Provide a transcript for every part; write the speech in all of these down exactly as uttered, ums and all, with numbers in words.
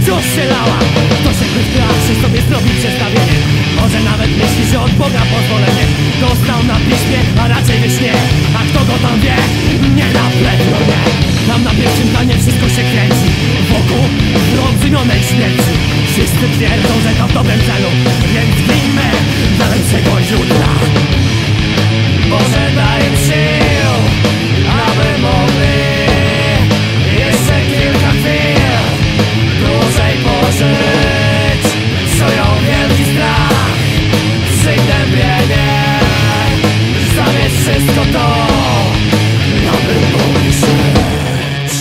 wciąż strzelała. Kto się wystraszy, sobie zrobi przestawienie. Może nawet myśli, że od Boga pozwolenie dostał na piśmie, a raczej we śnie. A kto go tam wie? Nie na pewno nie. Tam na pierwszym planie wszystko się kręci wokół wyolbrzymionej śmierci. Wszyscy twierdzą, że to w dobrym celu, więc ginmy dla lepszego jutra. Boże, daj im sił, aby mogli jeszcze kilka chwil dłużej pożyć. Czują wielki strach, przygnębienie, zamieść wszystko to, aby mogli żyć.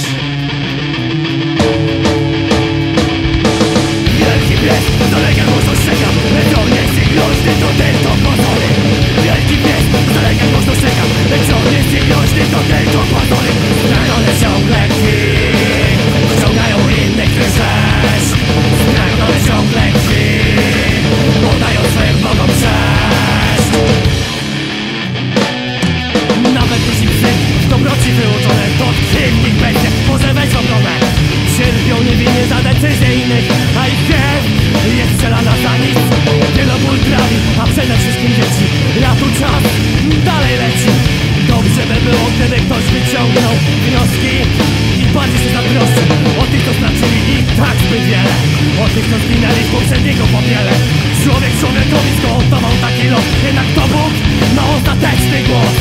Wielki pies, daleka głośno szczeka, lecz on jest i groźny, to tylko pozory. Wielki pies, daleka głośno szczeka, lecz on jest i groźny, to tylko pozory. Spragnione ciągle krwi, wciągają innych rzeź. Spragnione ciągle krwi, podają swym bogom cześć. Nawet jeśli psy w dobroci wyuczone, to kim ich będzie, może weź w obronę. Cierpią niewinnie za decyzje innych, a ich krew jest strzelana za nic. Wieloból trawi, a przede wszystkim dzieci. Ratu czas dalej leci. Dobrze by było, gdyby ktoś wyciągnął wnioski i bardziej się zatroszczył o tych, co stracili ich tak zbyt wiele, o tych, co zginęli w poprzedniego popiele. Człowiek człowiekowi zgotował taki los, jednak to Bóg ma ostateczny głos.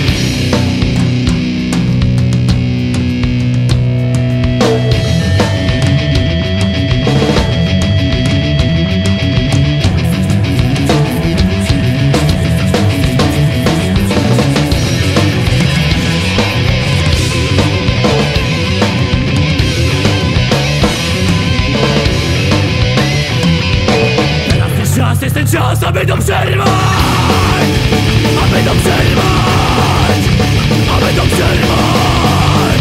Jest ten czas, aby to przerwać, aby to przerwać, aby to przerwać.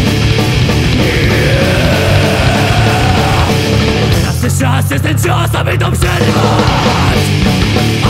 Yeah. Teraz jest czas, jest ten czas, aby to przerwać.